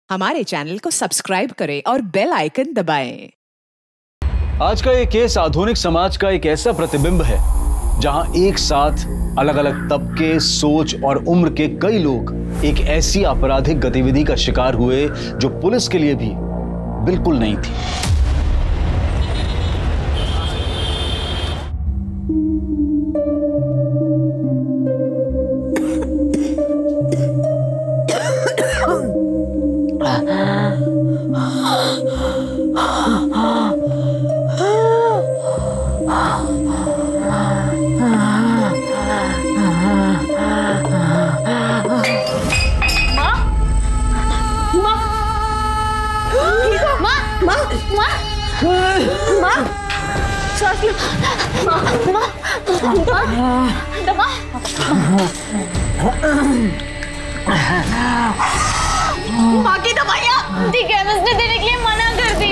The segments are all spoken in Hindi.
हमारे चैनल को सब्सक्राइब करें और बेल आइकन दबाएं। आज का ये केस आधुनिक समाज का एक ऐसा प्रतिबिंब है जहां एक साथ अलग अलग तबके, सोच और उम्र के कई लोग एक ऐसी आपराधिक गतिविधि का शिकार हुए जो पुलिस के लिए भी बिल्कुल नहीं थी। माँ की दवाइयाँ ठीक है, उसने देने के लिए मना कर दी।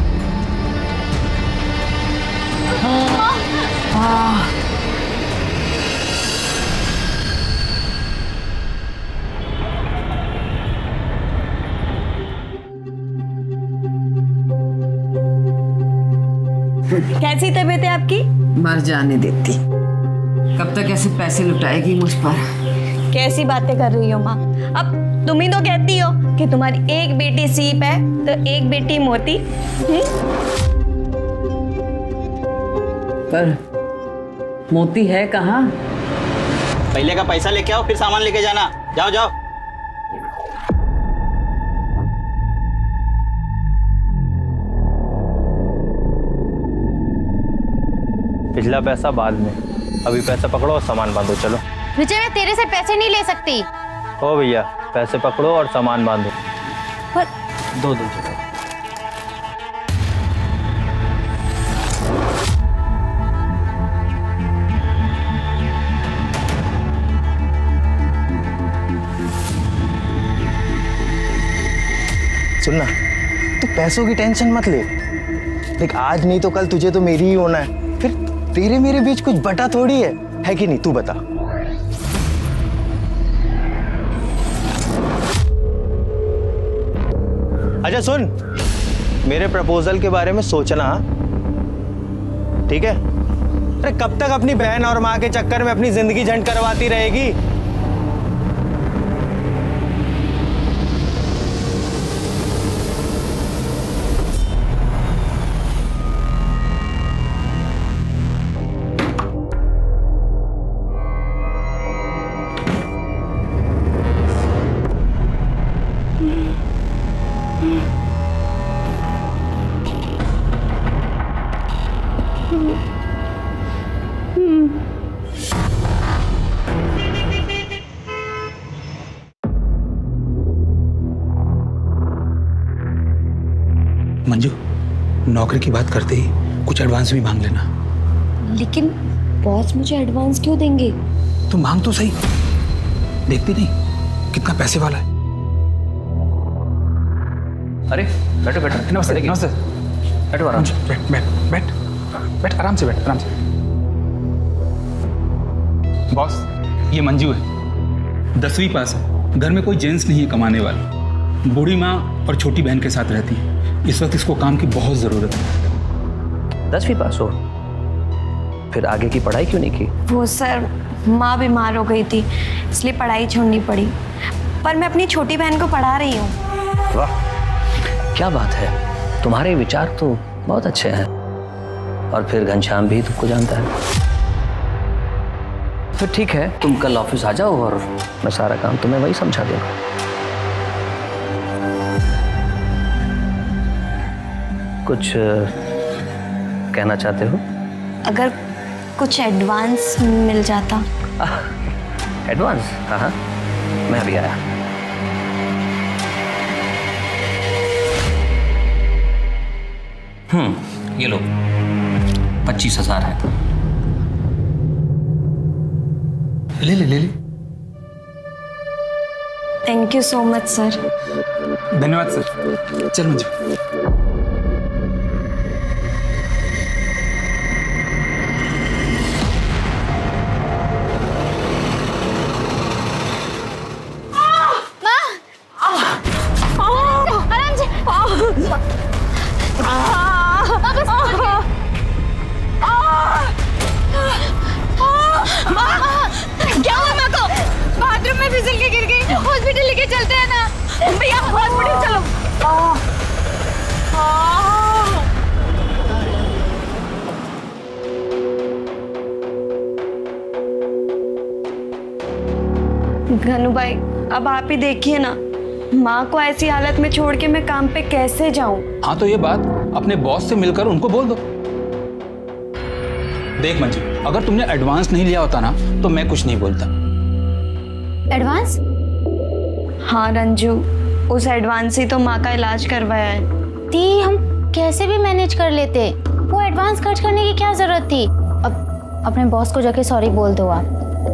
कैसी तबीयत है आपकी? मर जाने देती। कब तक ऐसे पैसे लुटाएगी मुझ पर? कैसी बातें कर रही हो माँ? अब तुम ही तो कहती हो कि तुम्हारी एक बेटी सीप है तो एक बेटी मोती। पर मोती है कहाँ? पहले का पैसा लेके आओ, फिर सामान लेके जाना। जाओ जाओ। पिछला पैसा बाद में, अभी पैसा पकड़ो और सामान बांधो। चलो विजय, मैं तेरे से पैसे नहीं ले सकती। ओ भैया, पैसे पकड़ो और सामान बांधो। पर दो चलो। सुनना, तू पैसों की टेंशन मत ले। देख, आज नहीं तो कल तुझे तो मेरी ही होना है। फिर तेरे मेरे बीच कुछ बटा थोड़ी है कि नहीं? तू बता। अच्छा सुन, मेरे प्रपोजल के बारे में सोचना, ठीक है? अरे कब तक अपनी बहन और माँ के चक्कर में अपनी जिंदगी झंड करवाती रहेगी? मंजू, नौकरी की बात करते ही कुछ एडवांस भी मांग लेना। लेकिन बॉस मुझे एडवांस क्यों देंगे? तो मांग तो सही, देखती नहीं कितना पैसे वाला है। अरे बैठो बैठो। नमस्ते नमस्ते। बैठो आराम से। बैठ बैठ बैठ बैठ, आराम से बैठ, आराम से। बॉस, ये मंजू है, 10वीं पास है, घर में कोई जेंट्स नहीं है कमाने वाला, बूढ़ी माँ और छोटी बहन के साथ रहती है। इस वक्त इसको काम की बहुत जरूरत है। 10वीं पास हो, फिर आगे की पढ़ाई क्यों नहीं की? वो सर, माँ बीमार हो गई थी, इसलिए पढ़ाई छोड़नी पड़ी। पर मैं अपनी छोटी बहन को पढ़ा रही हूँ। वाह, क्या बात है, तुम्हारे विचार तो बहुत अच्छे हैं। और फिर घनश्याम भी तुमको जानता है। तो ठीक है, तुम कल ऑफिस आ जाओ और मैं सारा काम तुम्हें वही समझा दूंगा। कुछ कहना चाहते हो? अगर कुछ एडवांस मिल जाता। एडवांस? हाँ हाँ, मैं अभी आया। ये लो, 25,000 है। ले ले ले ले। Thank you so much sir. धन्यवाद सर। चल मंजू। अब आप ही देखिए ना, माँ को ऐसी हालत में छोड़ के मैं काम पे कैसे जाऊं? हाँ तो ये बात अपने बॉस से मिलकर उनको बोल दो। देख मंजू, अगर तुमने एडवांस नहीं लिया होता ना तो मैं कुछ नहीं बोलता। एडवांस? हाँ रंजू, उस एडवांस से तो माँ का इलाज करवाया है। दी हम कैसे भी मैनेज कर लेते, वो एडवांस खर्च करने की क्या जरूरत थी? अब अपने बॉस को जाके सॉरी बोल दो आप।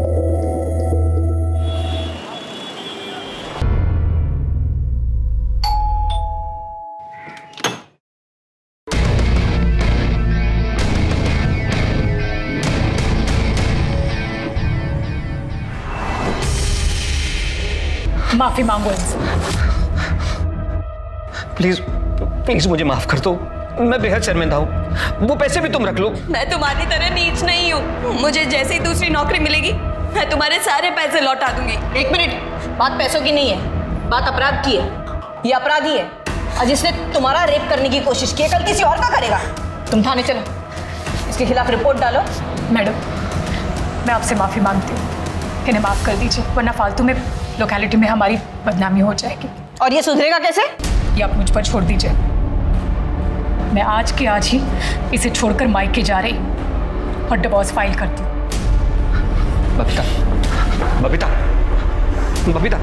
माफी मांगो इनसे। प्लीज प्लीज मुझे माफ कर दो, मैं बेहद शर्मिंदा हूँ। वो पैसे भी तुम रख लो। मैं तुम्हारी तरह नीच नहीं हूँ, मुझे जैसे ही दूसरी नौकरी मिलेगी मैं तुम्हारे सारे पैसे लौटा दूंगी। एक मिनट, बात पैसों की नहीं है, बात अपराध की है। ये अपराधी है और जिसने तुम्हारा रेप करने की कोशिश की है, कल किसी और का करेगा। तुम थाने चलो, इसके खिलाफ रिपोर्ट डालो। मैडम, मैं आपसे माफी मांगती हूँ, इन्हें माफ कर दीजिए, वरना फालतू में लोकेलिटी में हमारी बदनामी हो जाएगी। और ये सुधरेगा कैसे? ये आप मुझ पर छोड़ दीजिए। मैं आज के आज ही इसे छोड़कर मायके जा रही और डिवोर्स फाइल करती हूँ। बबीता, बबीता, बबीता।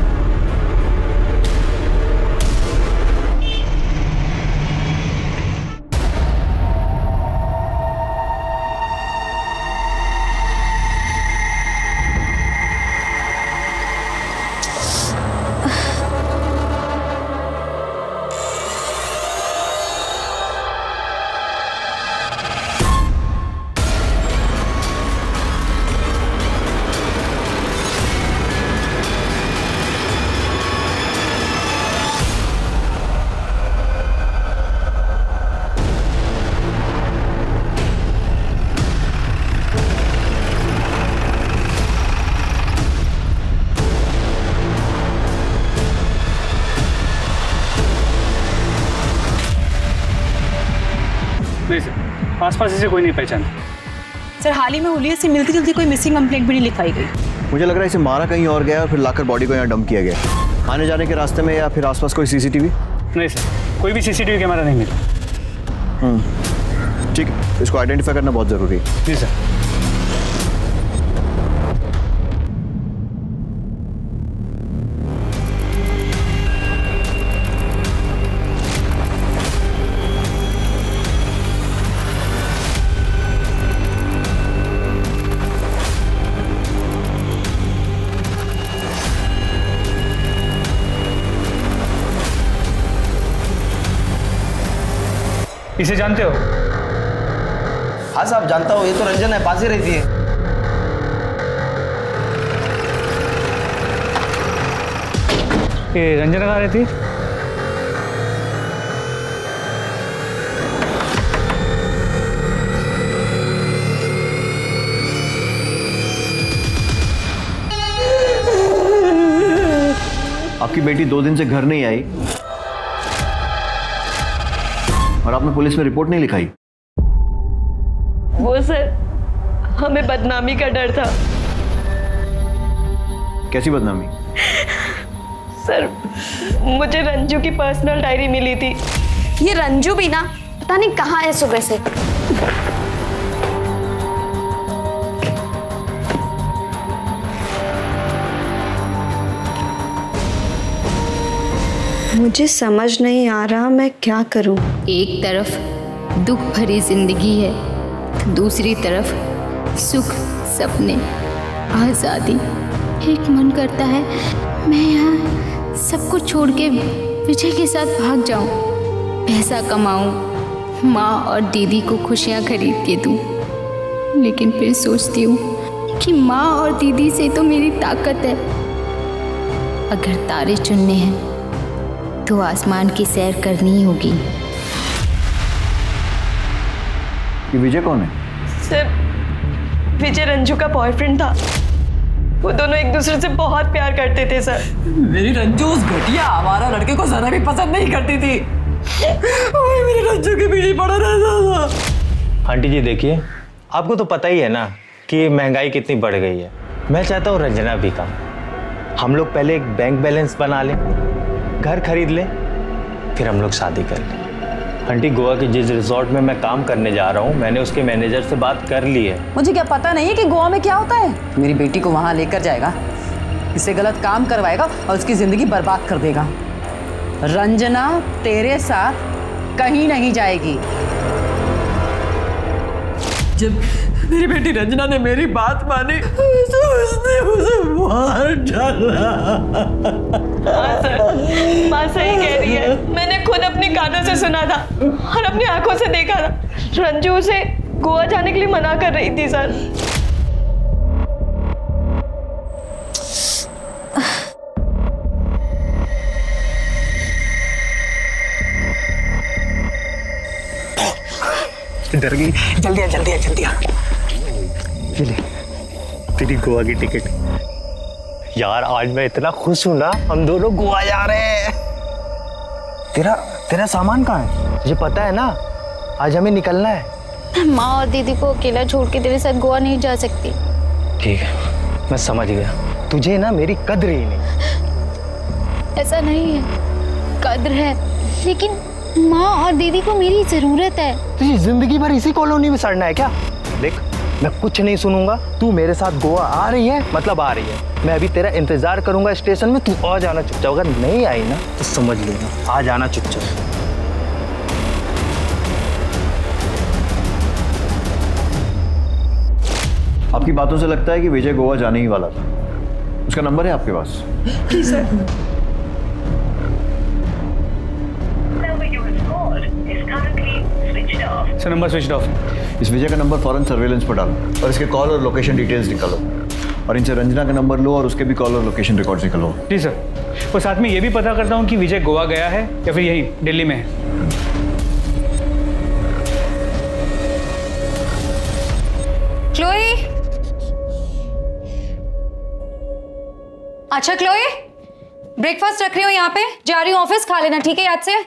नहीं सर, आसपास इसे कोई नहीं पहचानता। सर, हाल ही में हुलिया से मिलती जुलती कोई मिसिंग कंप्लेंट भी नहीं लिखवाई गई। मुझे लग रहा है इसे मारा कहीं और गया और फिर लाकर बॉडी को यहाँ डंप किया गया। आने जाने के रास्ते में या फिर आसपास कोई सीसीटीवी? नहीं सर, कोई भी सीसीटीवी कैमरा नहीं मिला। ठीक है, इसको आइडेंटिफाई करना बहुत ज़रूरी है। जी सर। इसे जानते हो? हाँ साहब, जानता हूँ, ये तो रंजन है, पास ही रहती है। ये रंजन कहाँ रहती है? आपकी बेटी 2 दिन से घर नहीं आई और आपने पुलिस में रिपोर्ट नहीं लिखाई? वो सर, हमें बदनामी का डर था। कैसी बदनामी? सर, मुझे रंजू की पर्सनल डायरी मिली थी। ये रंजू भी ना पता नहीं कहाँ है सुबह से। मुझे समझ नहीं आ रहा मैं क्या करूं। एक तरफ दुख भरी जिंदगी है, दूसरी तरफ सुख, सपने, आज़ादी। एक मन करता है मैं यहाँ सब कुछ छोड़ के विजय के साथ भाग जाऊं, पैसा कमाऊं, माँ और दीदी को खुशियाँ खरीद के दूं। लेकिन फिर सोचती हूँ कि माँ और दीदी से तो मेरी ताकत है। अगर तारे चुनने हैं तो आसमान की सैर करनी होगी। ये विजय कौन है? सर, विजय रंजू का बॉयफ्रेंड था। वो दोनों एक दूसरे से बहुत प्यार करते थे सर। मेरी रंजू उस घटिया आवारा लड़के को जरा भी पसंद नहीं करती थी। मेरे रंजू के पीछे पड़ा रहता था। आंटी जी देखिए, आपको तो पता ही है ना कि महंगाई कितनी बढ़ गई है। मैं चाहता हूँ रंजना भी कम। हम लोग पहले एक बैंक बैलेंस बना लें, घर खरीद लें, फिर हम लोग शादी कर लें। आंटी, गोवा के जिस रिजॉर्ट में मैं काम करने जा रहा हूँ, मैंने उसके मैनेजर से बात कर ली है। मुझे क्या पता नहीं है कि गोवा में क्या होता है। मेरी बेटी को वहां लेकर जाएगा, इससे गलत काम करवाएगा और उसकी जिंदगी बर्बाद कर देगा। रंजना तेरे साथ कहीं नहीं जाएगी। जब मेरी बेटी रंजना ने मेरी बात मानी तो उसने मुझे मार डाला। माँ सही कह रही है, मैंने खुद अपने कानों से सुना था और अपनी आंखों से देखा था। रंजू उसे गोवा जाने के लिए मना कर रही थी सर। डर गई। जल्दी आ, जल्दी आ, जल्दी आ। ये ले तेरी गोवा की टिकट। यार आज मैं इतना खुश हूं ना, हम दोनों गोवा जा रहे हैं। तेरा सामान कहाँ है? मुझे पता है ना, आज हमें निकलना है। माँ और दीदी को अकेला छोड़ के तेरे साथ गोवा नहीं जा सकती। ठीक है, मैं समझ गया। तुझे ना मेरी कद्र ही नहीं। ऐसा नहीं है, कद्र है, लेकिन माँ और दीदी को मेरी जरूरत है। तुझे जिंदगी भर इसी कॉलोनी में सड़ना है क्या? देख, मैं कुछ नहीं सुनूंगा। तू मेरे साथ गोवा आ रही है मतलब आ रही है। मैं अभी तेरा इंतजार करूंगा स्टेशन में, तू आ जाना चुपचाप। अगर नहीं आई ना तो समझ लेना, आ जाना चुपचाप। आपकी बातों से लगता है कि विजय गोवा जाने ही वाला था। उसका नंबर है आपके पास? Sir number switch off. इस विजय का नंबर फौरन सर्वेलेंस पर डालो और इसके कॉल और लोकेशन डिटेल्स निकालो, और इनसे रंजना का नंबर लो और उसके भी कॉल और लोकेशन रिकॉर्ड्स निकालो। जी सर। और साथ में ये भी पता करता हूँ कि विजय गोवा गया है या फिर यही दिल्ली में है। क्लोई, अच्छा क्लोई, ब्रेकफास्ट रख रही हूँ यहाँ पे, जा रही हूँ ऑफिस, खा लेना ठीक है याद से।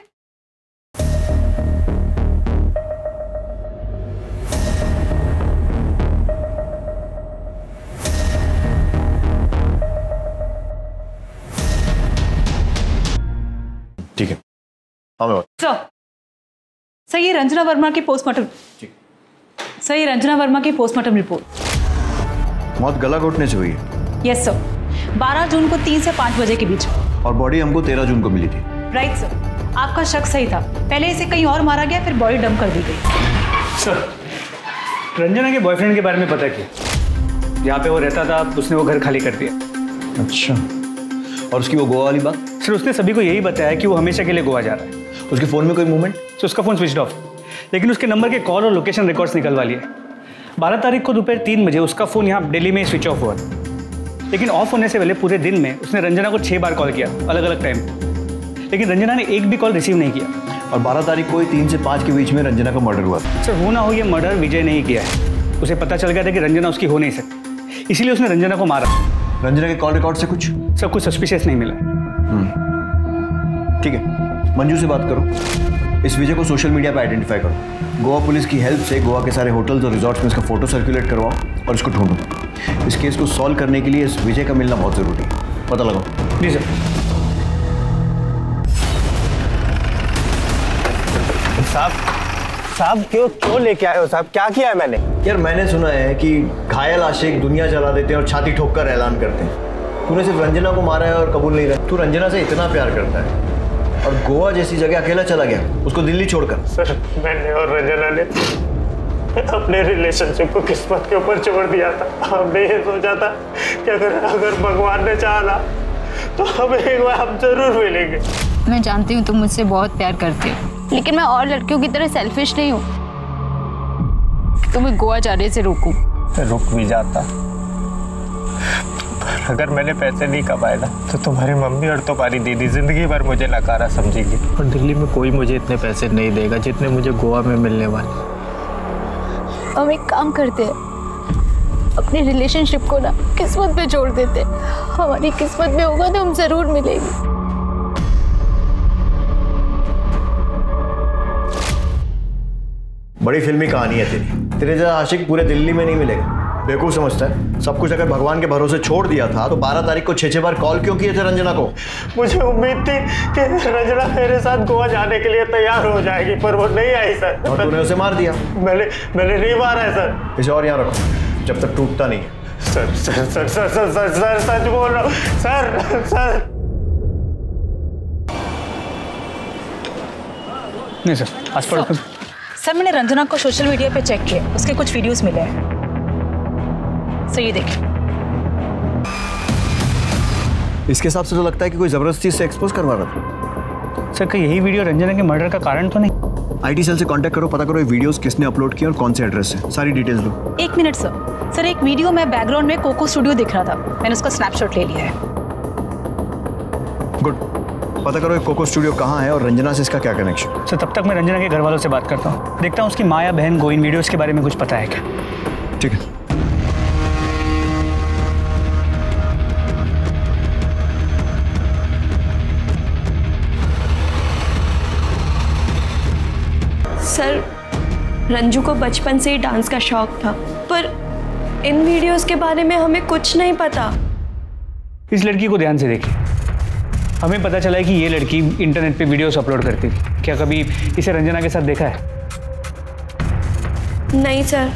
ठीक है। हाँ सर ये रंजना वर्मा की पोस्टमार्टम, सर रंजना वर्मा की पोस्टमार्टम रिपोर्ट। मौत गला घोटने से हुई है? यस सर, 12 जून को 3 से 5 बजे के बीच। और बॉडी हमको 13 जून को मिली थी। राइट सर, आपका शक सही था। पहले इसे कहीं और मारा गया, फिर बॉडी डंप कर दी गई। सर रंजना के बॉयफ्रेंड के बारे में पता किया, यहाँ पे वो रहता था, उसने वो घर खाली कर दिया। अच्छा, और उसकी वो गोवा वाली बात? सर उसने सभी को यही बताया कि वो हमेशा के लिए गोवा जा रहा है। उसके फ़ोन में कोई मूवमेंट? सर उसका फ़ोन स्विच ऑफ, लेकिन उसके नंबर के कॉल और लोकेशन रिकॉर्ड्स निकलवा लिए। 12 तारीख को दोपहर 3 बजे उसका फ़ोन यहाँ दिल्ली में स्विच ऑफ हुआ, लेकिन ऑफ होने से पहले पूरे दिन में उसने रंजना को 6 बार कॉल किया अलग अलग टाइम, लेकिन रंजना ने एक भी कॉल रिसीव नहीं किया। और 12 तारीख को 3 से 5 के बीच में रंजना का मर्डर हुआ। सर हो ना हो ये मर्डर विजय ने ही किया है। उसे पता चल गया था कि रंजना उसकी हो नहीं सकती, इसीलिए उसने रंजना को मारा। रंजना के कॉल रिकॉर्ड से कुछ सब कुछ सस्पिशियस नहीं मिला। ठीक है, मंजू से बात करो, इस विजय को सोशल मीडिया पे आइडेंटिफाई करो। गोवा पुलिस की हेल्प से गोवा के सारे होटल्स और रिजॉर्ट्स में इसका फोटो सर्कुलेट करवाओ और इसको ढूंढो। इस केस को सॉल्व करने के लिए इस विजय का मिलना बहुत जरूरी है, पता लगाओ। जी सर। साहब क्यों लेके आए हो साहब? क्या किया है मैंने? यार मैंने सुना है कि घायल आशिक दुनिया जला देते हैं और छाती ठोक कर ऐलान करते हैं। तूने सिर्फ रंजना को मारा है और कबूल नहीं रहा। तू रंजना से इतना प्यार करता है और गोवा जैसी जगह अकेला चला गया, उसको दिल्ली छोड़कर। सर मैंने और रंजना ने अपने रिलेशनशिप को किस्मत के ऊपर छोड़ दिया था। हमने ये सोचा था कि अगर भगवान ने चाहा तो हमें एक बार हम जरूर मिलेंगे। मैं जानती हूँ तुम मुझसे बहुत प्यार करते हो, लेकिन मैं और लड़कियों की तरह सेल्फिश नहीं हूँ कि तुम्हें गोवा जाने से रोकूं। रुक भी जाता, पर अगर मैंने पैसे नहीं कमाए ना तो तुम्हारी मम्मी और तुम्हारी दीदी जिंदगी भर मुझे नकारा समझेगी और दिल्ली में कोई मुझे इतने पैसे नहीं देगा जितने मुझे गोवा में मिलने वाले। हम एक काम करते हैं, अपनी रिलेशनशिप को ना किस्मत पे छोड़ देते। हमारी किस्मत में होगा तो हम जरूर मिलेंगे। बड़ी फिल्मी कहानी है तेरी। तेरे जैसा आशिक पूरे दिल्ली में नहीं मिलेगा। बेवकूफ समझता है? सब कुछ अगर भगवान के भरोसे छोड़ दिया था तो 12 तारीख को 6 बार कॉल क्यों किए थे रंजना को? मुझे उम्मीद थी कि रंजना मेरे साथ गोवा जाने के लिए तैयार हो जाएगी, पर वो नहीं आई सर। और तूने उसे मार दिया? मैंने नहीं मारा है सर। इसे और यहाँ रखो जब तक टूटता नहीं है। Sir sir sir sir sir sir sir सच बोल रहा हूँ सर। सर नहीं सर, आज पर सर मैंने रंजना को सोशल मीडिया पे चेक किया, उसके कुछ वीडियोस मिले हैं। सर ये देखिए। इसके हिसाब से तो लगता है कि कोई जबरदस्ती से एक्सपोज करवा रहा था। सर क्या यही वीडियो रंजना के मर्डर का कारण तो नहीं? आईटी सेल से कांटेक्ट करो, पता करो ये वीडियोस किसने अपलोड किए और कौन से एड्रेस से, सारी डिटेल्स दो। 1 मिनट सर। सर एक वीडियो में बैकग्राउंड में कोको स्टूडियो दिख रहा था, मैंने उसका स्नैपशॉट ले लिया है। गुड, पता करो ये कोको स्टूडियो कहाँ है और रंजना से इसका क्या कनेक्शन। सर तब तक मैं रंजना के घर वालों से बात करता हूँ, देखता हूँ उसकी माँ या बहन को इन वीडियोस के बारे में कुछ पता है क्या। ठीक है। सर रंजू को बचपन से ही डांस का शौक था, पर इन वीडियोस के बारे में हमें कुछ नहीं पता। इस लड़की को ध्यान से देखिए, हमें पता चला है कि ये लड़की इंटरनेट पे वीडियोस अपलोड करती थी। क्या कभी इसे रंजना के साथ देखा है? नहीं सर।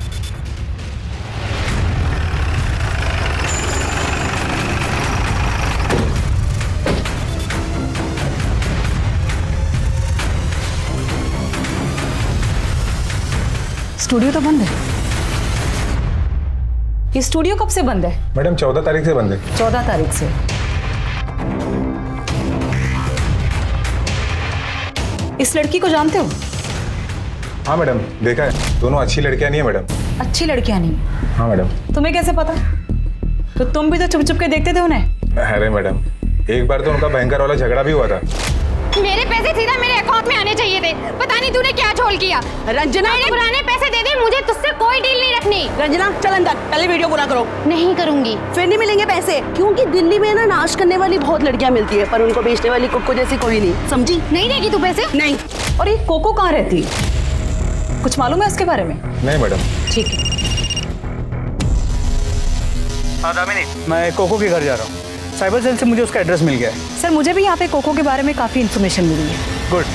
स्टूडियो तो बंद है। ये स्टूडियो कब से बंद है? मैडम 14 तारीख से बंद है। 14 तारीख से। इस लड़की को जानते हो? हाँ मैडम, देखा है। दोनों अच्छी लड़कियां नहीं है मैडम। अच्छी लड़कियां नहीं? हाँ मैडम। तुम्हें कैसे पता? तो तुम भी तो चुप चुप के देखते थे उन्हें। अरे मैडम, एक बार तो उनका भयंकर वाला झगड़ा भी हुआ था। मेरे पैसे सीधा मेरे अकाउंट में आने चाहिए थे, पता नहीं तूने क्या झोल किया। रंजना, मेरे पुराने पैसे दे दे, मुझे तुझसे कोई डील नहीं रखनी। रंजना चल अंदर, पहले वीडियो पूरा करो। नहीं करूंगी। फिर नहीं मिलेंगे पैसे, क्योंकि दिल्ली में ना नाश करने वाली बहुत लड़कियां मिलती है, पर उनको बेचने वाली कोको जैसी कोई नहीं, समझी? नहीं देगी तू पैसे? नहीं। और ये कोको कहाँ रहती है? कुछ मालूम है उसके बारे में? नहीं मैडम। ठीक है। हाँ दामिनी, मैं कोको के घर जा रहा हूँ। साइबर सेल से मुझे उसका एड्रेस मिल गया है। सर मुझे भी यहाँ पे कोको के बारे में काफी इन्फॉर्मेशन मिली है। गुड।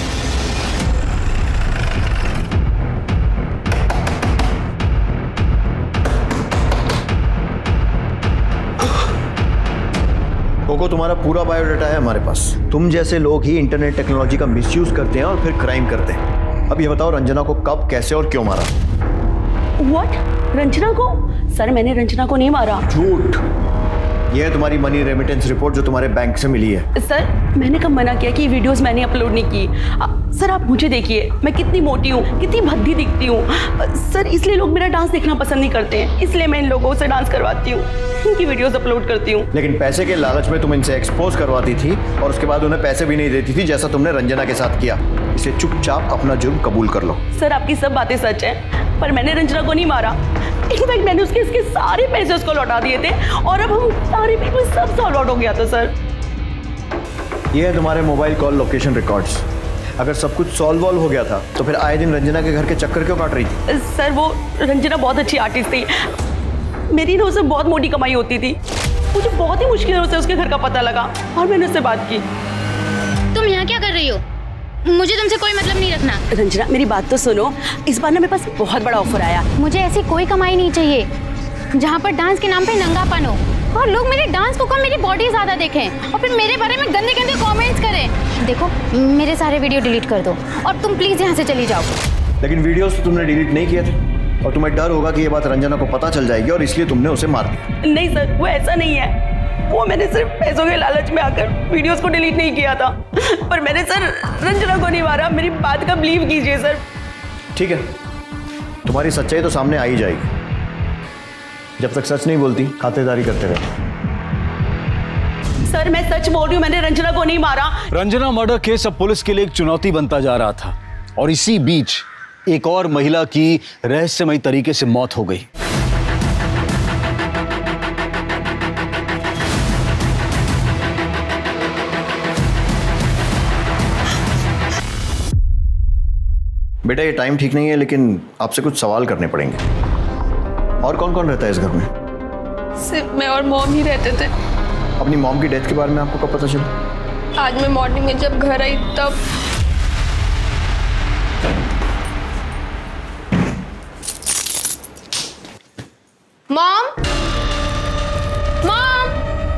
कोको, तुम्हारा पूरा बायोडाटा है हमारे पास। तुम जैसे लोग ही इंटरनेट टेक्नोलॉजी का मिसयूज करते हैं और फिर क्राइम करते हैं। अब ये बताओ रंजना को कब, कैसे और क्यों मारा? व्हाट? रंजना को? सर मैंने रंजना को नहीं मारा। झूठ। ये है तुम्हारी मनी रेमिटेंस रिपोर्ट जो तुम्हारे बैंक से मिली है। सर मैंने कब मना किया कि वीडियोस मैंने अपलोड नहीं की? सर आप मुझे देखिए, मैं कितनी मोटी हूँ, कितनी भद्दी दिखती हूँ। सर इसलिए लोग मेरा डांस देखना पसंद नहीं करते हैं, इसलिए मैं इन लोगों से डांस करवाती हूँ, इनकी वीडियोस अपलोड करती हूँ। लेकिन पैसे के लालच में तुम इनसे एक्सपोज करवाती थी और उसके बाद उन्हें पैसे भी नहीं देती थी, जैसा तुमने रंजना के साथ किया। इसे चुपचाप अपना जुर्म कबूल कर लो। सर आपकी सब बातें सच हैं, पर मैंने रंजना को नहीं मारा। इनफैक्ट मैंने इसके सारे पैसे उसको लौटा दिए थे और अब हम सारे बिल्कुल सब सॉल्व आउट हो गया था। सर ये है तुम्हारे मोबाइल कॉल लोकेशन रिकॉर्ड्स। अगर सब कुछ सॉल्व हो गया था तो फिर आए दिन रंजना के घर के चक्कर क्यों काट रही थी? सर वो रंजना बहुत अच्छी आर्टिस्ट थी, मेरी ना उससे बहुत मोटी कमाई होती थी। मुझे बहुत ही मुश्किल से उसके घर का पता लगा और मैंने उससे बात की। तुम यहाँ क्या कर रही हो? मुझे तुमसे कोई मतलब नहीं रखना। रंजना मेरी बात तो सुनो, इस बार ना मेरे पास बहुत बड़ा ऑफर आया। मुझे ऐसी कोई कमाई नहीं चाहिए जहाँ पर डांस के नाम पे नंगापन हो और लोग मेरे डांस को कम मेरी बॉडी ज्यादा देखें और फिर मेरे बारे में गंदे गंदे कमेंट्स करें। देखो मेरे सारे वीडियो डिलीट कर दो और तुम प्लीज यहाँ से चली जाओ। लेकिन वीडियोस तो तुमने डिलीट नहीं किए थे और तुम्हें डर होगा कि ये बात रंजना को पता चल जाएगी और इसलिए तुमने उसे मार दिया। नहीं सर, वो ऐसा नहीं है। वो मैंने सिर्फ पैसों के लालच में आकर वीडियोस को डिलीट नहीं किया था, पर मैंने सर रंजना को नहीं मारा। मेरी बात का बिलीव कीजिए सर। ठीक है, तुम्हारी सच्चाई तो सामने आ ही जाएगी। जब तक सच नहीं बोलती खातिरदारी करते रहे। सर मैं सच बोल रही हूँ, मैंने रंजना को नहीं मारा। रंजना मर्डर केस अब पुलिस के लिए एक चुनौती बनता जा रहा था और इसी बीच एक और महिला की रहस्यमयी तरीके से मौत हो गई। बेटा ये टाइम ठीक नहीं है, लेकिन आपसे कुछ सवाल करने पड़ेंगे। और कौन कौन रहता है इस घर में? सिर्फ मैं और मॉम ही रहते थे। अपनी मॉम की डेथ के बारे में आपको कब पता चला? आज मैं मॉर्निंग में जब घर आई तब। Mom, mom.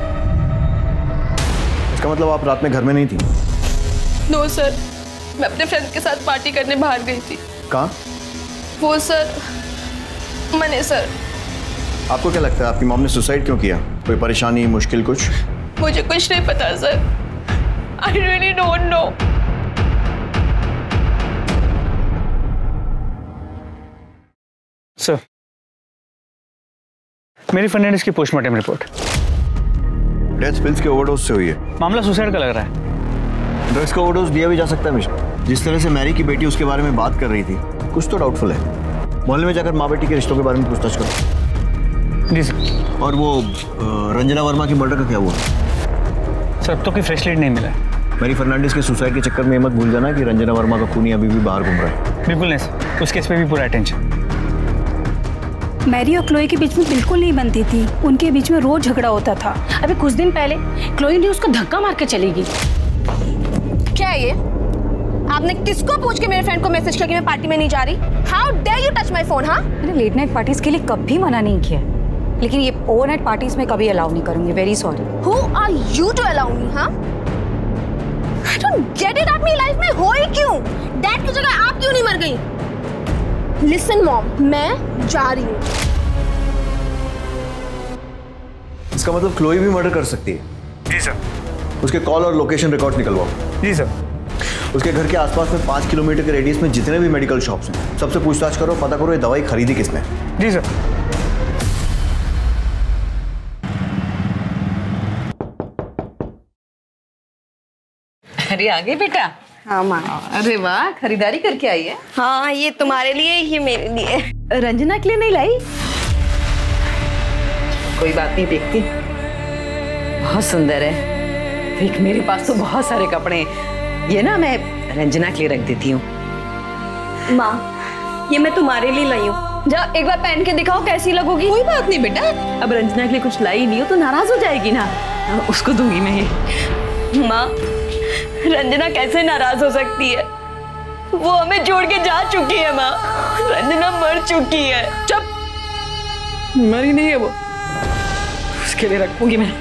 इसका मतलब आप रात में घर में नहीं थी? नो सर, मैं अपने फ्रेंड्स के साथ पार्टी करने बाहर गई थी। कहाँ? वो सर, मने सर। आपको क्या लगता है आपकी मॉम ने सुसाइड क्यों किया? कोई परेशानी, मुश्किल कुछ? मुझे कुछ नहीं पता sir. I really don't know. Sir, Mary Fernandes की पोस्टमार्टम रिपोर्ट। डेथ पिल्स के ओवरडोज से हुई है। मामला सुसाइड का लग रहा है। ड्रग्स का ओवरडोज दिया भी जा सकता है मिश्रा। जिस तरह से मैरी की बेटी उसके बारे में बात कर रही थी, कुछ तो डाउटफुल है। मोहल्ले में जाकर माँ बेटी के रिश्तों के बारे में पूछताछ करो। जी सर। और वो रंजना वर्मा की मर्डर का क्या हुआ? सर, अब तो कोई फ्रेश लीड नहीं मिला है। मैरी फर्नांडिस के सुसाइड के चक्कर में मत भूल जाना कि रंजना वर्मा का खूनी अभी भी बाहर घूम रहा है। बिल्कुल नहीं सर, उस केस पे भी पूरा अटेंशन। मैरी और क्लोई के बीच में बिल्कुल नहीं बनती थी। उनके बीच में रोज झगड़ा होता था। अभी कुछ दिन पहले क्लोई ने उसको धक्का मार के चली गई। क्या है ये? आपने किसको पूछ के मेरे फ्रेंड को मैसेज किया कि मैं पार्टी में नहीं जा रही? How dare you touch my phone? हाँ, मैंने लेट नाइट पार्टीज के लिए कभी मना नहीं किया, लेकिन ये ओवरनाइट पार्टीज में कभी अलाउ नहीं करूंगी। Very sorry. Who are you to allow me? हाँ, आई डोंट गेट इट। आप मेरी लाइफ में हो ही क्यों? डैड की जगह आप क्यों नहीं मर गई? लिसन मॉम, मैं जा रही हूँ। इसका मतलब क्लोई भी मर्डर कर सकती है? जी सर। उसके कॉल और लोकेशन रिकॉर्ड निकलवाओ। जी सर। उसके घर के आसपास में 5 किलोमीटर के रेडियस में जितने भी मेडिकल शॉप्स हैं, सबसे पूछताछ करो, पता करो ये दवाई खरीदी किसने। जी सर। अरे आ गई बेटा। हाँ माँ। अरे वाह, खरीदारी करके आई है। हाँ, ये तुम्हारे लिए, ये मेरे लिए। रंजना के लिए नहीं लाई? कोई बात नहीं, देखती। बहुत सुंदर है। देख, मेरे पास तो बहुत सारे कपड़े हैं। ये ना मैं रंजना के लिए रख देती हूँ। माँ, ये मैं तुम्हारे लिए लाई हूँ। जा एक बार पहन के दिखाओ कैसी लगोगी। कोई बात नहीं बेटा, अब रंजना के लिए कुछ लाई नहीं हो तो नाराज हो जाएगी ना, उसको दूंगी मैं ये। माँ, रंजना कैसे नाराज हो सकती है? वो हमें छोड़ के जा चुकी है माँ। रंजना मर चुकी है। चुप। मरी नहीं है वो, उसके लिए रखूंगी मैं।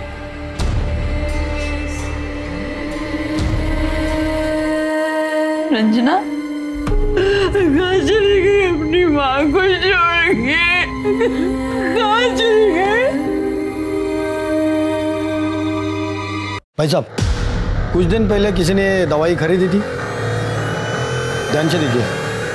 रंजना कहाँ चली गई? अपनी माँ को छोड़ के कहाँ चली गई? भाई साहब, कुछ दिन पहले किसी ने दवाई खरीदी थी, ध्यान से देखिए।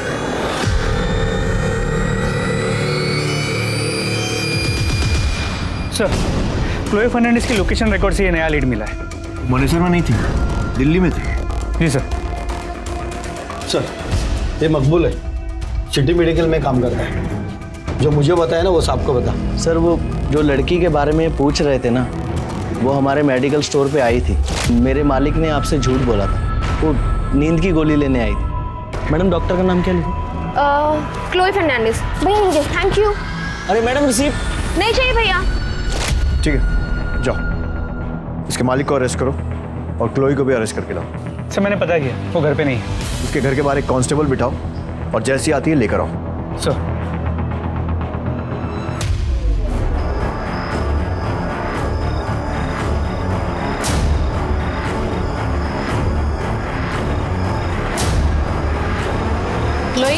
सर, क्लोई फर्नांडिस की लोकेशन रिकॉर्ड से ये नया लीड मिला है। मनेसर में नहीं थी, दिल्ली में थी। जी सर। सर, ये मकबूल है, सिटी मेडिकल में काम करता है। जो मुझे बताया ना वो साहब को बता। सर, वो जो लड़की के बारे में पूछ रहे थे ना, वो हमारे मेडिकल स्टोर पे आई थी। मेरे मालिक ने आपसे झूठ बोला था। वो नींद की गोली लेने आई थी। मैडम, डॉक्टर का नाम क्या लिखूं? Chloe Fernandes. भैया मुझे थैंक यू। अरे मैडम, रिसीप्ट नहीं चाहिए भैया। ठीक है, जाओ इसके मालिक को अरेस्ट करो और क्लोई को भी अरेस्ट करके लाओ। सर, मैंने पता किया, वो घर पे नहीं है। उसके घर के बाहर एक कांस्टेबल बिठाओ और जैसी आती है लेकर आओ। Sir. Chloe,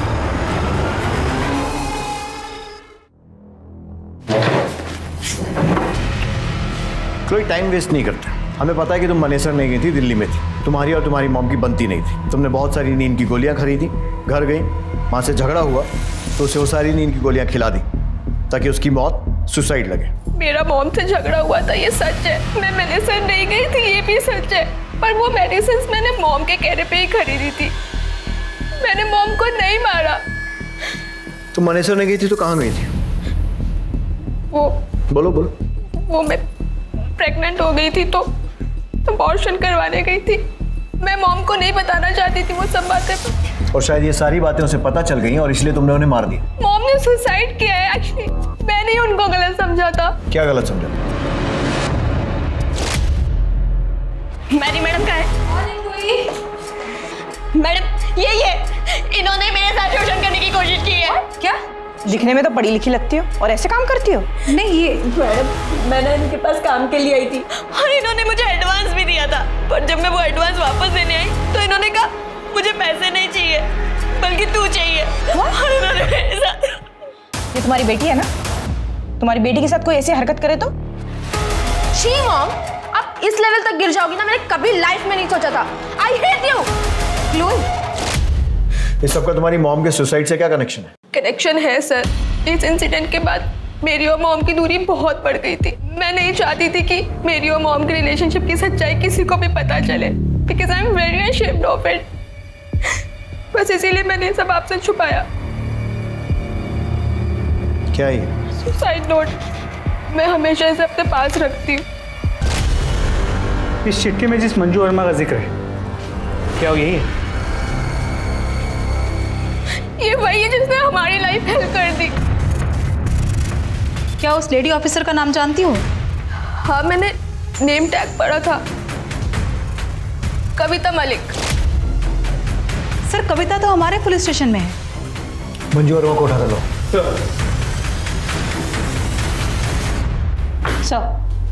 Chloe, time waste नहीं करते। हमें पता है कि तुम मनेसर नहीं गई थी, दिल्ली में थी। तुम्हारी और तुम्हारी मॉम की बनती नहीं थी। तुमने बहुत सारी नींद की गोलियां खरीदी, घर गई, वहां से झगड़ा हुआ तो उसे वो सारी नींद की गोलियां खिला दी ताकि उसकी मौत सुसाइड लगे। मेरा मॉम से झगड़ा हुआ था, ये सच है। मैं मेडिसिन नहीं गई थी, ये भी सच है। पर वो मेडिसिन मैंने मॉम के कहने पे ही खरीदी थी। मैंने मॉम को नहीं मारा। तुम मनेसर नहीं गई थी तो कहाँ गई थी? वो बोलो बोलो। वो मैं प्रेग्नेंट हो गई थी तो अबॉर्शन करवाने गई थी। मैं मैं मॉम को नहीं बताना चाहती थी वो सब बातें। और शायद ये सारी बातें उसे पता चल गई और इसलिए तुमने उन्हें मार दिया। मॉम ने सुसाइड किया है एक्चुअली, मैंने ही उनको गलत समझा था। क्या गलत समझा? मैरी मैडम का है। मैडम यही है, इन्होंने मेरे साथ शोषण करने की कोशिश की है। क्या? दिखने में तो पढ़ी लिखी लगती हो और ऐसे काम करती हो। नहीं ये मैडम मैंने इनके पास काम के लिए आई थी और इन्होंने मुझे एडवांस भी दिया था, पर जब मैं वो एडवांस वापस देने आई तो इन्होंने कहा मुझे पैसे नहीं चाहिए बल्कि तू चाहिए। और इन्होंने मेरे साथ। ये तुम्हारी बेटी है ना? तुम्हारी बेटी के साथ कोई ऐसी हरकत करे तो? शी मॉम, आप इस लेवल तक गिर जाओगी ना, मैंने कभी लाइफ में नहीं सोचा था। I hate you. इस सबका तुम्हारी मॉम के सुसाइड से क्या कनेक्शन है? कनेक्शन है सर। इस इंसिडेंट के बाद मेरी और मॉम की दूरी बहुत बढ़ गई थी। मैं नहीं चाहती थी कि मेरी और मॉम के रिलेशनशिप की सच्चाई किसी को भी पता चले, because I am very ashamed of it. बस इसीलिए मैंने सब आपसे छुपाया। क्या ये? Suicide note. मैं हमेशा इसे अपने पास रखती हूँ। इस चिट्ठी में जिस मंजू वर्मा का जिक्र है, क्या वो यही है? ये वही है जिसने हमारी लाइफ हेल्प कर दी। क्या उस लेडी ऑफिसर का नाम जानती हो? हाँ, मैंने नेम टैग पढ़ा था, कविता मलिक। सर कविता तो हमारे पुलिस स्टेशन में है। मंजू वर्मा को उठा लो। सर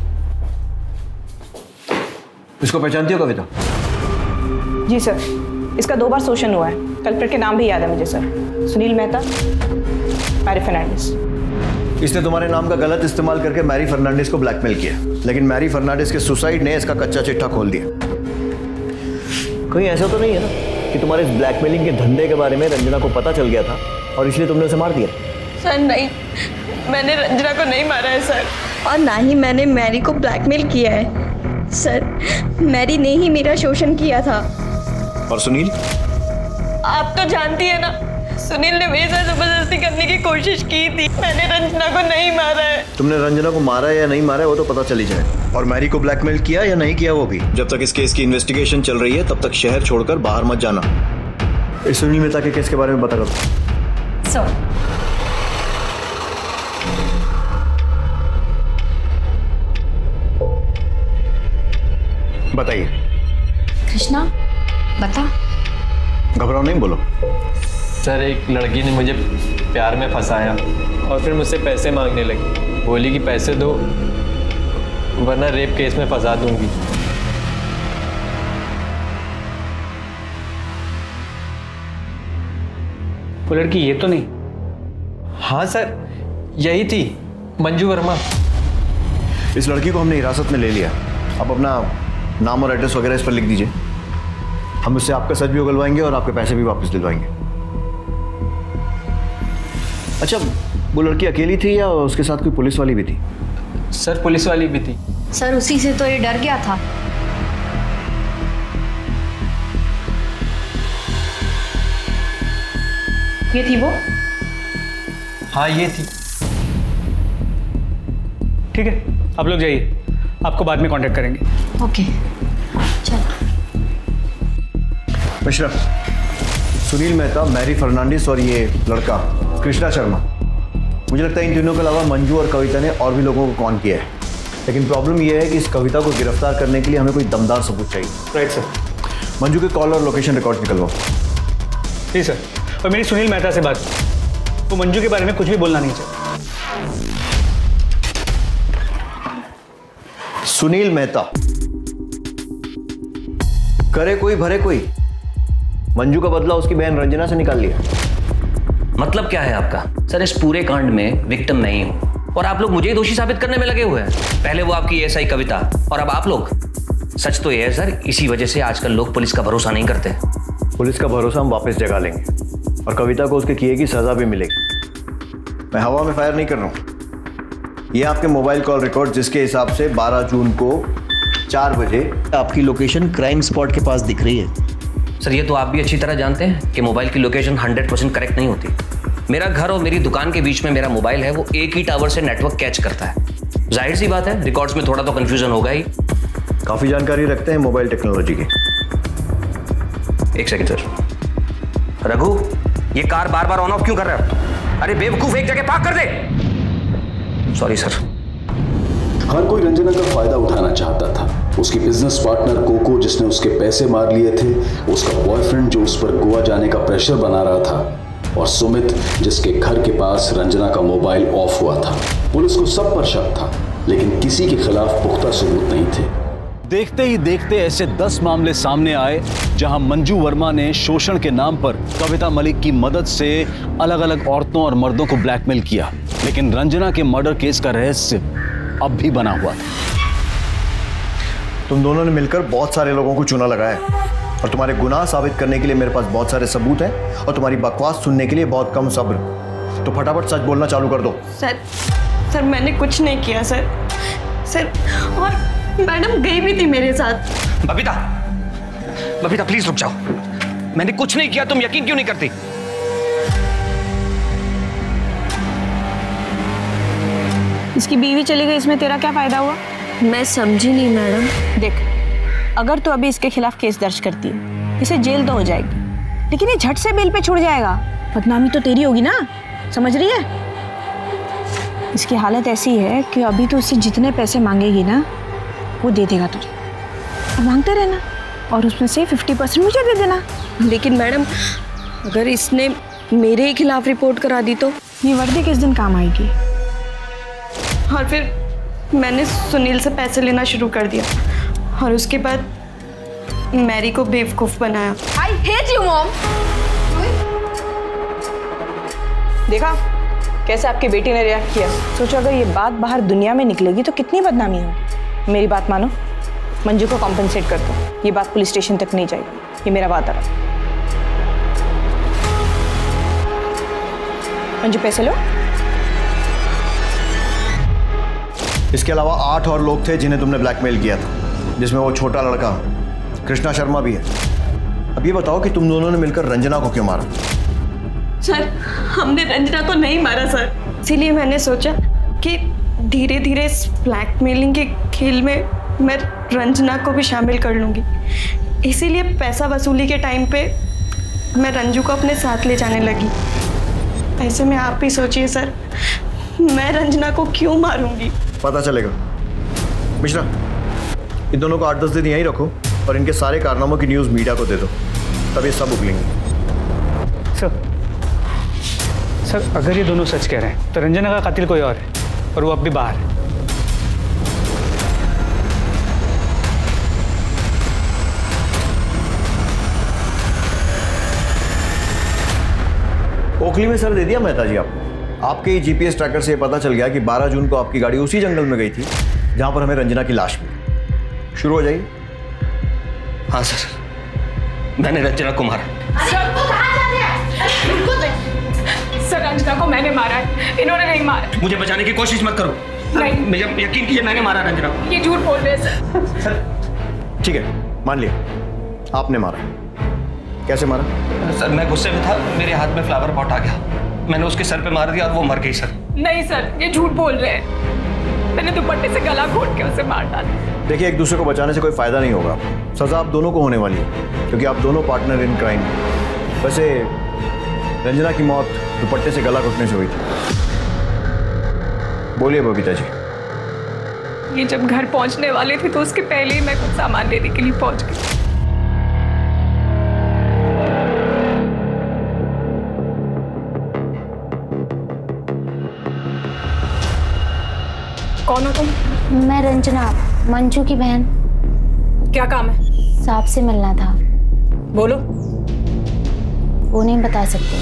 इसको पहचानती हो कविता? जी सर, इसका 2 बार शोषण हुआ है। कल्प्रिट के नाम भी याद है मुझे sir, Sunil Mehta, Mary Fernandes. इसने तुम्हारे नाम का गलत इस्तेमाल करके मैरी फर्नांडिस को ब्लैकमेल किया, लेकिन मैरी फर्नांडिस के सुसाइड ने इसका कच्चा चिट्ठा खोल दिया। कहीं ऐसा तो नहीं है ना कि तुम्हारे इस ब्लैकमेलिंग के धंधे के बारे में रंजना को पता चल गया था और इसलिए तुमने उसे मार दिया? सर नहीं, मैंने रंजना को नहीं मारा है सर। और ना ही मैंने मैरी को ब्लैकमेल किया है सर, मैरी ने ही मेरा शोषण किया था। और सुनील? आप तो जानती है ना, सुनील ने मेरे साथ जबरदस्ती करने की कोशिश की थी। मैंने रंजना को नहीं मारा है। तुमने रंजना को मारा या नहीं मारा है वो तो पता चल ही जाए। और मैरी को ब्लैकमेल किया या नहीं किया वो भी। जब तक इस केस की इन्वेस्टिगेशन चल रही है तब तक शहर छोड़कर बाहर मत जाना। इस सुनील मेहता के केस के बारे में बता करो। सर बताइए। कृष्णा बता। घबराओ नहीं, बोलो। सर एक लड़की ने मुझे प्यार में फंसाया और फिर मुझसे पैसे मांगने लगी। बोली कि पैसे दो वरना रेप केस में फंसा दूंगी। वो लड़की ये तो नहीं? हाँ सर यही थी, मंजू वर्मा। इस लड़की को हमने हिरासत में ले लिया। अब अपना नाम और एड्रेस वगैरह इस पर लिख दीजिए। हम उससे आपका सच भी उगलवाएंगे और आपके पैसे भी वापस दिलवाएंगे। अच्छा, वो लड़की अकेली थी या उसके साथ कोई पुलिस वाली भी थी? सर पुलिस वाली भी थी। सर उसी से तो ये डर गया था। ये थी वो? हाँ ये थी। ठीक है, आप लोग जाइए, आपको बाद में कांटेक्ट करेंगे। Okay Mishra, Sunil Mehta, Mary Fernandes और ये लड़का कृष्णा शर्मा, मुझे लगता है इन तीनों के अलावा मंजू और कविता ने और भी लोगों को कॉन किया है। लेकिन प्रॉब्लम यह है कि इस कविता को गिरफ्तार करने के लिए हमें कोई दमदार सबूत चाहिए। Right sir. मंजू के कॉल और लोकेशन रिकॉर्ड निकलवाओ। जी सर। और मेरी सुनील मेहता से बात, वो मंजू के बारे में कुछ भी बोलना नहीं चाहिए। सुनील मेहता, करे कोई भरे कोई। मंजू का बदला उसकी बहन रंजना से निकाल लिया। मतलब क्या है आपका? सर इस पूरे कांड में विक्टिम मैं ही हूं और आप लोग मुझे ही दोषी साबित करने में लगे हुए हैं। पहले वो आपकी एएसआई कविता और अब आप लोग। सच तो ये है सर, इसी वजह से आजकल लोग पुलिस का भरोसा नहीं करते। पुलिस का भरोसा हम वापस जगा लेंगे और कविता को उसके किए की सजा भी मिलेगी। मैं हवा में फायर नहीं कर रहा हूं। ये आपके मोबाइल कॉल रिकॉर्ड जिसके हिसाब से 12 जून को 4 बजे आपकी लोकेशन क्राइम स्पॉट के पास दिख रही है। सर ये तो आप भी अच्छी तरह जानते हैं कि मोबाइल की लोकेशन 100% करेक्ट नहीं होती। मेरा घर और मेरी दुकान के बीच में मेरा मोबाइल है, वो एक ही टावर से नेटवर्क कैच करता है। जाहिर सी बात है रिकॉर्ड्स में थोड़ा तो कंफ्यूजन होगा ही। काफी जानकारी रखते हैं मोबाइल टेक्नोलॉजी की। एक सेकंड सर। रघु, ये कार बार बार ऑन ऑफ क्यों कर रहा है? अरे बेवकूफ, एक जगह पार्क कर दे। Sorry sir. हर कोई रंजना का फायदा उठाना चाहता था। उसकी बिजनेस पार्टनर कोको, जिसने उसके पैसे मार लिए थे, उसका बॉयफ्रेंड जो उस पर गोवा जाने का प्रेशर बना रहा था, और सुमित, जिसके घर के पास रंजना का मोबाइल ऑफ हुआ था। पुलिस को सब पर शक था, लेकिन किसी के खिलाफ पुख्ता सबूत नहीं थे। देखते ही देखते ऐसे 10 मामले सामने आए जहां मंजू वर्मा ने शोषण के नाम पर कविता मलिक की मदद से अलग अलग औरतों और मर्दों को ब्लैकमेल किया। लेकिन रंजना के मर्डर केस का रहस्य अब भी बना हुआ था। तुम दोनों ने मिलकर बहुत सारे लोगों को चूना लगाया और तुम्हारे गुनाह साबित करने के लिए मेरे पास बहुत सारे सबूत हैं और तुम्हारी बकवास सुनने के लिए बहुत कम सब्र। तो फटाफट सच बोलना चालू कर दो। सर मैंने कुछ नहीं किया सर। और मैडम गई भी थी मेरे साथ। बबीता प्लीज रुक जाओ। मैंने कुछ नहीं किया, तुम यकीन क्यों नहीं करती? इसकी बीवी चली गई, इसमें तेरा क्या फायदा हुआ? मैं समझी नहीं मैडम। देख, अगर तू अभी इसके खिलाफ केस दर्ज करती है, इसे जेल तो हो जाएगी, लेकिन ये झट से बेल पे छूट जाएगा। बदनामी तो तेरी होगी ना, समझ रही है? इसकी हालत ऐसी है कि अभी तो उससे जितने पैसे मांगेगी ना, वो दे देगा तुझे। और मांगते रहना, और उसमें से 50% मुझे दे देना। लेकिन मैडम, अगर इसने मेरे ही खिलाफ रिपोर्ट करा दी तो? ये वर्दी किस दिन काम आएगी? और फिर मैंने सुनील से पैसे लेना शुरू कर दिया, और उसके बाद मैरी को बेवकूफ बनाया। I hate you, mom. देखा कैसे आपकी बेटी ने रिएक्ट किया? सोचो अगर ये बात बाहर दुनिया में निकलेगी तो कितनी बदनामी होगी। मेरी बात मानो, मंजू को कॉम्पेंसेट कर दो। ये बात पुलिस स्टेशन तक नहीं जाएगी, ये मेरा वादा है। मंजू पैसे लो। इसके अलावा 8 और लोग थे जिन्हें तुमने ब्लैकमेल किया था, जिसमें वो छोटा लड़का कृष्णा शर्मा भी है। अब ये बताओ कि तुम दोनों ने मिलकर रंजना को क्यों मारा? सर, हमने रंजना को नहीं मारा सर। इसीलिए मैंने सोचा कि धीरे धीरे इस ब्लैकमेलिंग के खेल में मैं रंजना को भी शामिल कर लूँगी। इसीलिए पैसा वसूली के टाइम पे मैं रंजू को अपने साथ ले जाने लगी। ऐसे में आप भी सोचिए सर, मैं रंजना को क्यों मारूंगी? पता चलेगा। मिश्रा, इन दोनों को 8-10 दिन यहीं रखो और इनके सारे कारनामों की न्यूज़ मीडिया को दे दो, तब ये सब उगलेंगे। सर, अगर ये दोनों सच कह रहे हैं तो रंजना का कातिल कोई और है, और वो अब भी बाहर है। ओखली में सर दे दिया मेहता जी आपको। आपके ही जीपीएस ट्रैकर से ये पता चल गया कि 12 जून को आपकी गाड़ी उसी जंगल में गई थी जहां पर हमें रंजना की लाश मिली। शुरू हो जाइए। हाँ सर, मैंने रंजना को मारा। सर, रंजना को मैंने मारा है, इन्होंने नहीं मारा। मुझे बचाने की कोशिश मत करो। नहीं, मुझे यकीन कीजिए, मैंने मारा रंजना को। ये झूठ बोल रहे हैं सर। ठीक है, मान लिया आपने मारा। कैसे मारा? सर, मैं गुस्से में था, मेरे हाथ में फ्लावर पॉट आ गया, मैंने उसके सर पे मार दिया और वो मर गई सर। नहीं सर, ये झूठ बोल रहे हैं। मैंने दुपट्टे से गला घोट के उसे मार डाला। देखिए, एक दूसरे को बचाने से कोई फायदा नहीं होगा। सजा आप दोनों को होने वाली है, क्योंकि आप दोनों पार्टनर इन क्राइम। वैसे रंजना की मौत दुपट्टे से गला घोटने से हुई थी। बोलिए बबीता जी। ये जब घर पहुंचने वाले थे तो उसके पहले ही मैं कुछ सामान लेने के लिए पहुंच गई। कौन हो तुम? मैं रंजना, मंजू की बहन। क्या काम है? सांप से मिलना था। बोलो। वो नहीं बता सकते।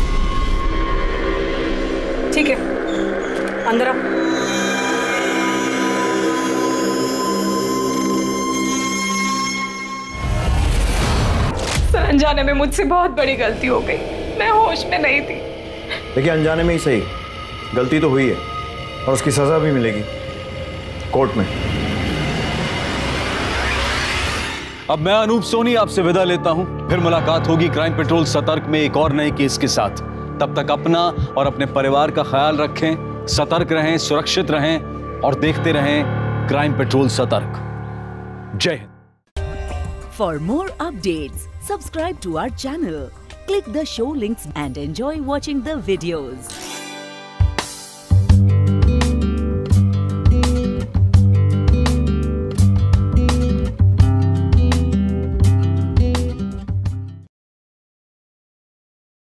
ठीक है, अंदर आओ। सर, अनजाने में मुझसे बहुत बड़ी गलती हो गई, मैं होश में नहीं थी। देखिए, अनजाने में ही सही, गलती तो हुई है और उसकी सजा भी मिलेगी कोर्ट में। अब मैं अनूप सोनी आपसे विदा लेता हूं। फिर मुलाकात होगी क्राइम पेट्रोल सतर्क में एक और नए केस के साथ। तब तक अपना और अपने परिवार का ख्याल रखें, सतर्क रहें, सुरक्षित रहें और देखते रहें क्राइम पेट्रोल सतर्क। जय Hind. For more updates, Subscribe to our channel, click the show links and enjoy watching the videos.